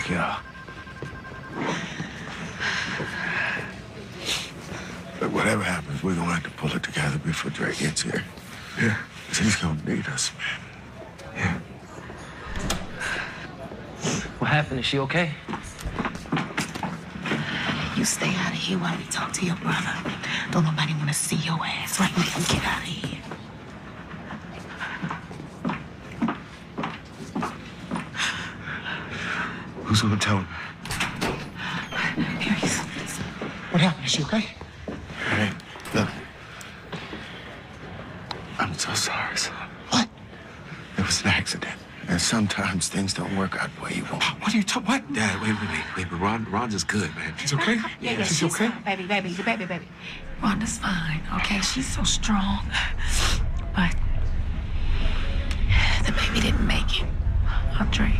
Yeah. But whatever happens, we're gonna have to pull it together before Dre gets here. Yeah. 'Cause he's gonna need us, man. Yeah. What happened? Is she okay? You stay out of here while we talk to your brother. Don't nobody want to see your ass right now. Get out of here. Who's gonna tell him? Here he is. What happened? Is she okay? Hey, look. I'm so sorry, son. What? It was an accident. And sometimes things don't work out the way you want. What are you talking? What? Dad, wait, but Rhonda's good, man. She's okay? Yeah, she's okay? Fine. Baby. Rhonda's fine, okay? She's so strong. But the baby didn't make it. Dre.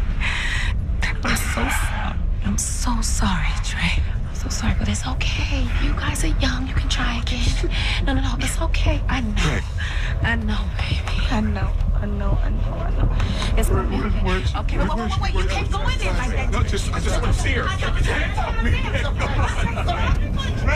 I'm so sorry, Dre. I'm so sorry, but it's okay. You guys are young. You can try again. No. It's okay. I know. Dre. I know, baby. I know. It's gonna be okay. Okay, wait. You can't go in there like that. No, I just want to see her.